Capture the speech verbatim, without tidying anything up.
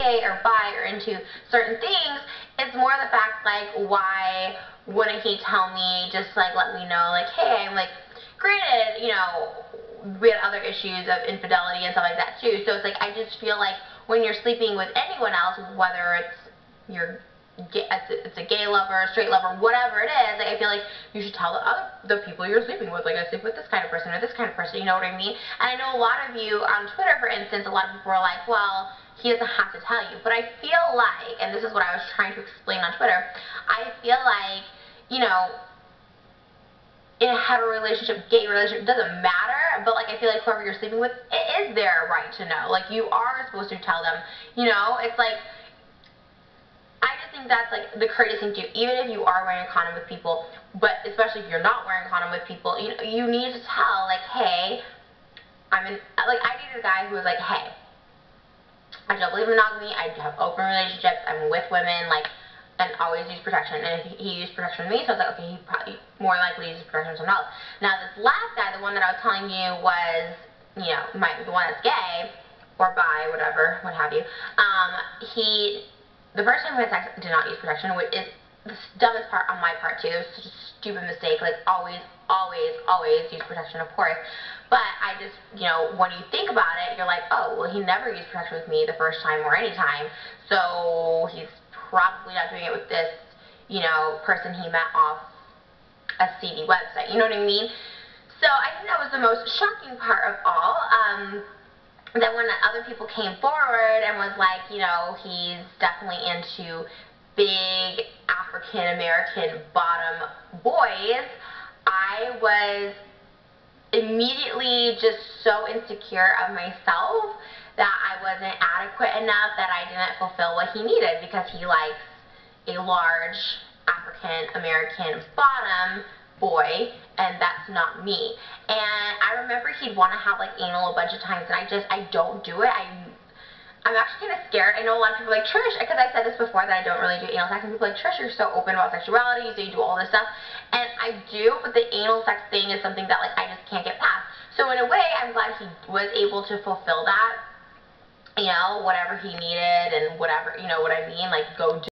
gay or bi or into certain things. It's more the fact, like, why wouldn't he tell me, just, like, let me know, like, hey, I'm, like, granted, you know, we had other issues of infidelity and stuff like that, too. So it's, like, I just feel like when you're sleeping with anyone else, whether it's your it's a gay lover, a straight lover, whatever it is, like, I feel like you should tell the other the people you're sleeping with, like, I sleep with this kind of person or this kind of person, you know what I mean? And I know a lot of you on Twitter, for instance, a lot of people are like, well, he doesn't have to tell you. But I feel like, and this is what I was trying to explain on Twitter, I feel like, you know, in a hetero relationship, gay relationship, it doesn't matter, but, like, I feel like whoever you're sleeping with, it is their right to know. Like, you are supposed to tell them, you know? It's like, I just think that's, like, the courteous thing to do, even if you are wearing a condom with people, but especially if you're not wearing a condom with people, you know, you need to tell, like, hey, I'm in, like, I dated a guy who was like, hey, I don't believe in monogamy, I have open relationships, I'm with women, like, and always use protection, and if he, he used protection with me, so I was like, okay, he probably more likely uses protection with someone else. Now, this last guy, the one that I was telling you was, you know, my, the one that's gay, or bi, whatever, what have you, um, he, the first time we had sex, did not use protection, which is the dumbest part on my part, too. It was such a stupid mistake. Like, always, always, always use protection, of course. But I just, you know, when you think about it, you're like, oh, well, he never used protection with me the first time or any time, so he's probably not doing it with this, you know, person he met off a seedy website. You know what I mean? So I think that was the most shocking part of all. Um... Then when other people came forward and was like, you know, he's definitely into big African-American bottom boys, I was immediately just so insecure of myself that I wasn't adequate enough, that I didn't fulfill what he needed, because he likes a large African-American bottom boy, and that's not me. And I remember he'd want to have, like, anal a bunch of times, and I just, I don't do it. I, I'm actually kind of scared. I know a lot of people are like, Trish, because I said this before that I don't really do anal sex, and people are like, Trish, you're so open about sexuality, so you do all this stuff. And I do, but the anal sex thing is something that, like, I just can't get past. So in a way, I'm glad he was able to fulfill that, you know, whatever he needed and whatever, you know what I mean, like, go do